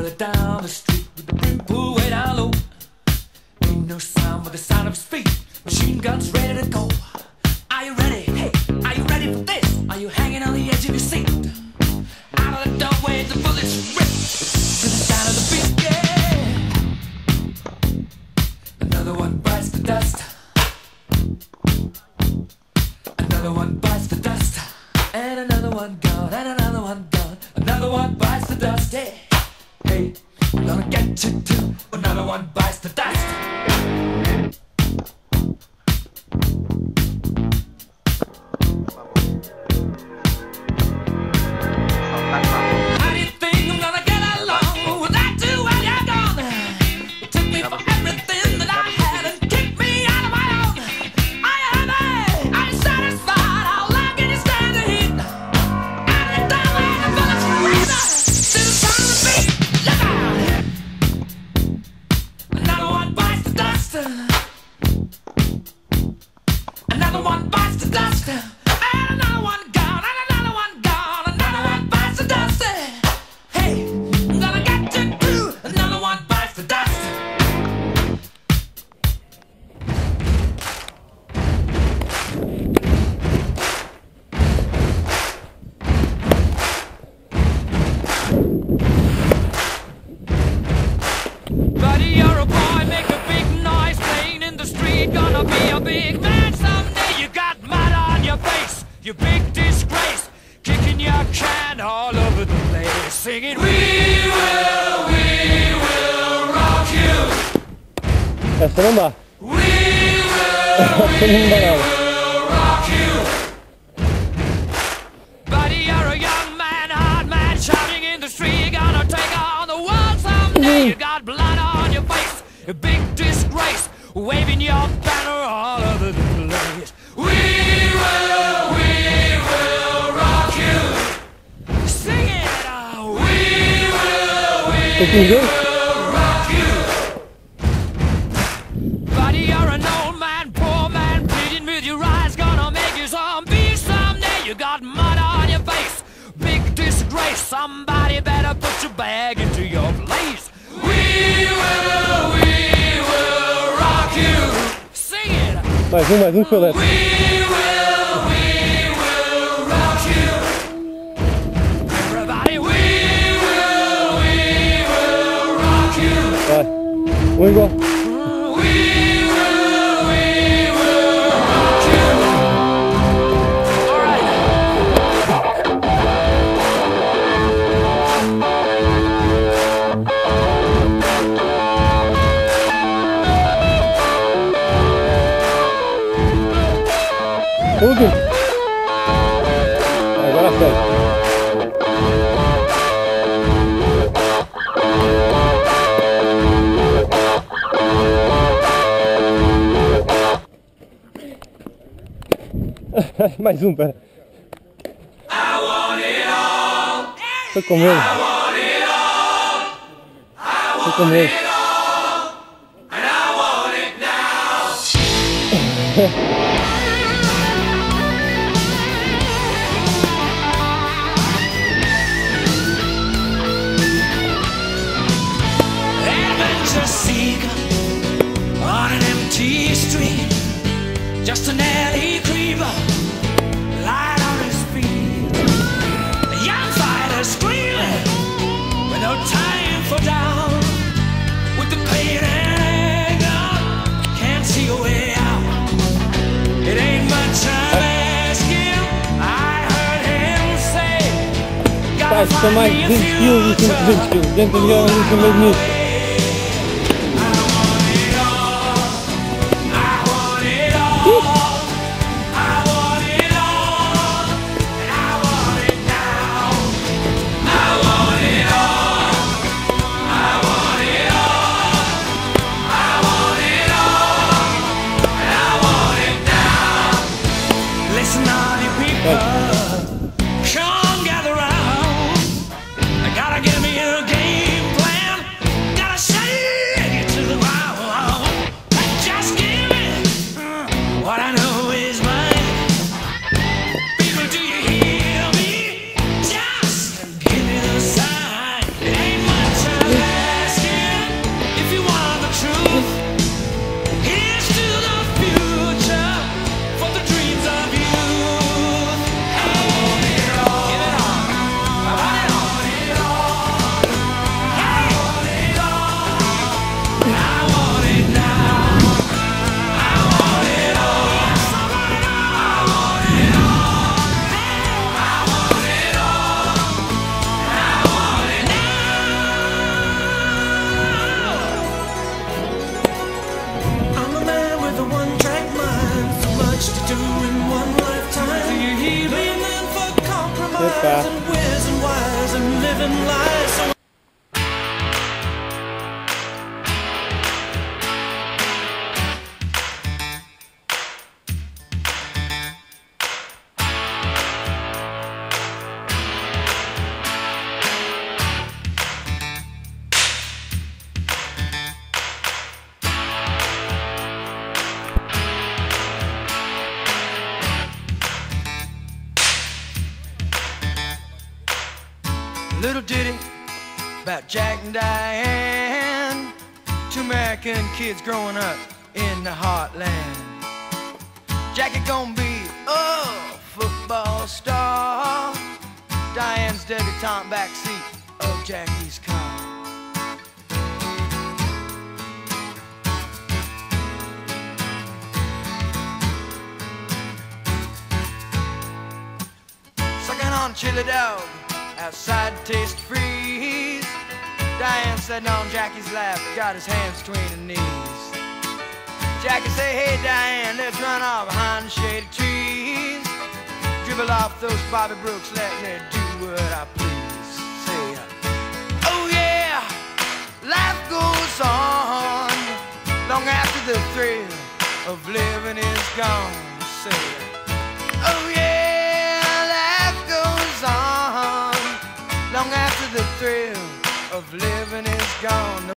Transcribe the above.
bullet down the street with the brim pulled way down low. Ain't no sound but the sound of his feet. Machine guns ready to go. Are you ready? Hey, are you ready for this? Are you hanging on the edge of your seat? Out of the doorway, the bullets rip to the sound of the beat. Yeah. Another one bites the dust. Another one bites the dust. And another one gone. And another one gone. Another one bites the dust. Hey, hey, I'm gonna get you too. Another one bites the dust. Another one bites the dust, and another one gone, and another one gone, another one bites the dust. Hey, I'm gonna get you too. Another one bites the dust. Buddy, you're a boy, make a big noise, playing in the street, gonna be a big man someday. You got mud on your face, you big disgrace, kicking your can all over the place, singing, we will rock you. Essa não dá. We will rock you. Buddy, you're a young man, hard man, shouting in the street, gonna take on the world someday. You got blood on your face, a big disgrace, waving your banner all over the place. We will rock you. Sing it out. We will rock you. Buddy, you're an old man, poor man, pleading with your eyes, gonna make you zombie someday. You got mud on your face, big disgrace, somebody better put your bag into your place. We will rock you. Sing it. Mais um chulete. We will rock you. Everybody, we will rock you. Vai. Igual. We will rock you. All right. Tudo. Agora foi. Mais pera. Foi com ele. Foi com ele. Adventure seeker on an empty street, just an alley creeper, light on his feet. A young fighter screaming with no time for down, with the pain and anger, can't see a way out. It ain't much I'm asking, I heard him say, gotta São find mais me a 20 quilos e 200 quilos. Dentro de milhões e meio minuto. Listen, all you people, come gather round. I gotta give me a game plan. about Jack and Diane, two American kids growing up in the heartland. Jackie gonna be a football star, Diane's debutante backseat of Jackie's car. Sucking on a chili dog outside Taste Freeze, Diane sitting on Jackie's lap, got his hands between her knees. Jackie say, hey Diane, let's run off behind the shady trees, dribble off those Bobby Brooks, let me do what I please. Say, oh yeah, life goes on long after the thrill of living is gone. Say, oh yeah, life goes on long after the thrill of living is gone.